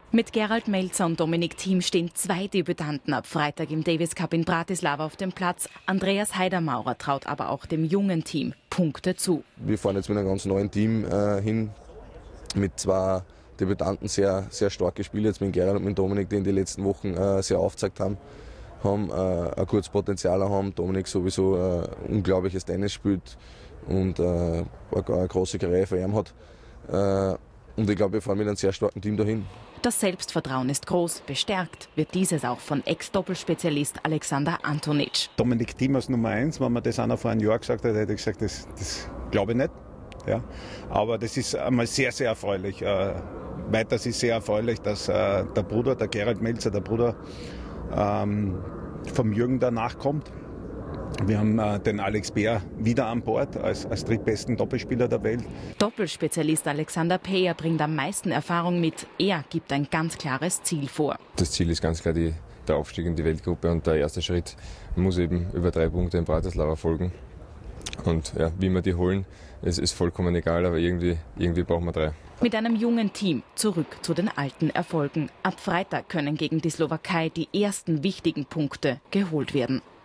Mit Gerald Melzer und Dominik Thiem stehen 2 Debütanten ab Freitag im Davis Cup in Bratislava auf dem Platz. Andreas Heidermaurer traut aber auch dem jungen Team Punkte zu. Wir fahren jetzt mit einem ganz neuen Team hin, mit 2 Debütanten, sehr starke Spiele, jetzt mit Gerald und mit Dominik, die in den letzten Wochen sehr aufgezeigt haben ein gutes Potenzial haben. Dominik sowieso unglaubliches Tennis spielt und eine große Karriere für ihn hat. Und ich glaube, wir fahren mit einem sehr starken Team dahin. Das Selbstvertrauen ist groß. Bestärkt wird dieses auch von Ex-Doppelspezialist Alexander Antonic. Dominik Thiem als Nummer 1, wenn man das einer vor einem Jahr gesagt hat, hätte ich gesagt, das glaube ich nicht. Ja. Aber das ist einmal sehr, sehr erfreulich. Weiters ist sehr erfreulich, dass der Bruder, der Gerald Melzer, der Bruder vom Jürgen danach kommt. Wir haben den Alex Beer wieder an Bord als drittbesten Doppelspieler der Welt. Doppelspezialist Alexander Peyer bringt am meisten Erfahrung mit. Er gibt ein ganz klares Ziel vor. Das Ziel ist ganz klar der Aufstieg in die Weltgruppe und der erste Schritt muss eben über 3 Punkte in Bratislava folgen. Und ja, wie wir die holen, ist vollkommen egal, aber irgendwie brauchen wir 3. Mit einem jungen Team zurück zu den alten Erfolgen. Ab Freitag können gegen die Slowakei die ersten wichtigen Punkte geholt werden.